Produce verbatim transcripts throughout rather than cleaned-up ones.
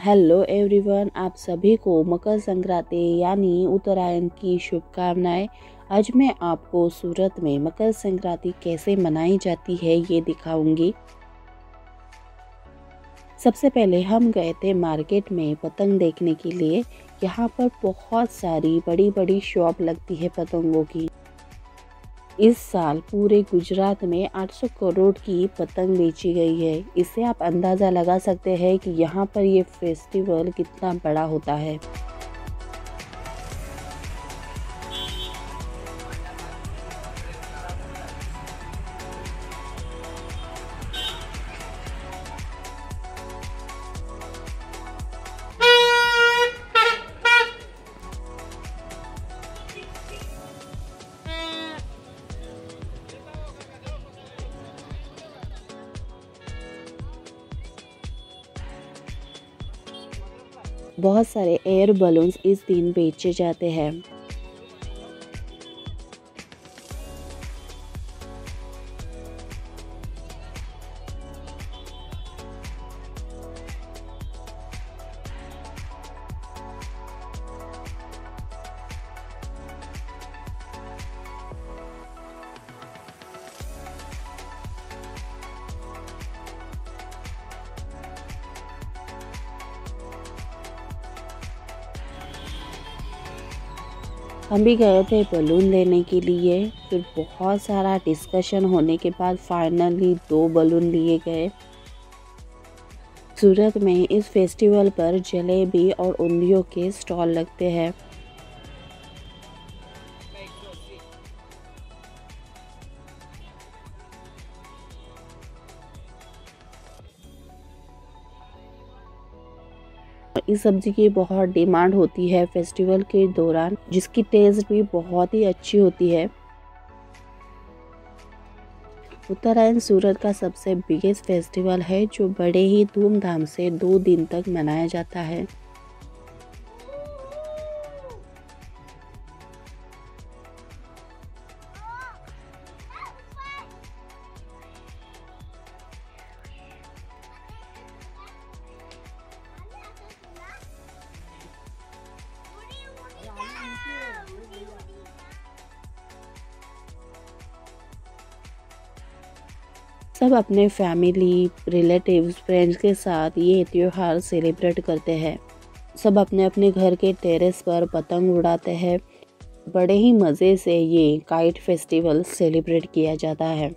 Hello everyone, आप सभी को मकर संक्रांति यानी उत्तरायण की शुभकामनाएं। आज मैं आपको सूरत में मकर संक्रांति कैसे मनाई जाती है ये दिखाऊंगी। सबसे पहले हम गए थे मार्केट में पतंग देखने के लिए। यहाँ पर बहुत सारी बड़ी बड़ी शॉप लगती है पतंगों की। इस साल पूरे गुजरात में आठ सौ करोड़ की पतंग बेची गई है। इससे आप अंदाज़ा लगा सकते हैं कि यहाँ पर ये फेस्टिवल कितना बड़ा होता है। बहुत सारे एयर बलून्स इस दिन बेचे जाते हैं। हम भी गए थे बलून लेने के लिए। फिर बहुत सारा डिस्कशन होने के बाद फाइनली दो बलून लिए गए। सूरत में इस फेस्टिवल पर जलेबी और उंधियों के स्टॉल लगते हैं। इस सब्जी की बहुत डिमांड होती है फेस्टिवल के दौरान, जिसकी टेस्ट भी बहुत ही अच्छी होती है। उत्तरायण सूरत का सबसे बिगेस्ट फेस्टिवल है जो बड़े ही धूमधाम से दो दिन तक मनाया जाता है। सब अपने फैमिली, रिलेटिव्स, फ्रेंड्स के साथ ये त्योहार सेलिब्रेट करते हैं। सब अपने अपने घर के टेरेस पर पतंग उड़ाते हैं। बड़े ही मज़े से ये काइट फेस्टिवल सेलिब्रेट किया जाता है।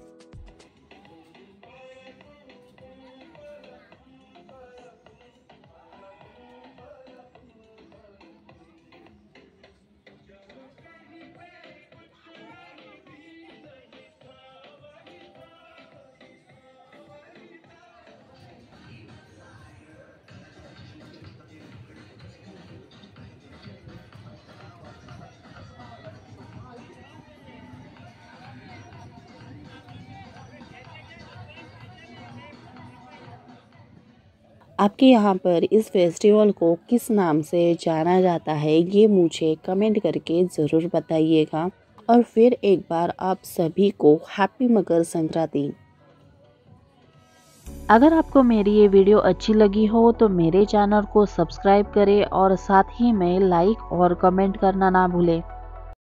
आपके यहाँ पर इस फेस्टिवल को किस नाम से जाना जाता है ये मुझे कमेंट करके ज़रूर बताइएगा। और फिर एक बार आप सभी को हैप्पी मकर संक्रांति। अगर आपको मेरी ये वीडियो अच्छी लगी हो तो मेरे चैनल को सब्सक्राइब करें और साथ ही में लाइक और कमेंट करना ना भूलें।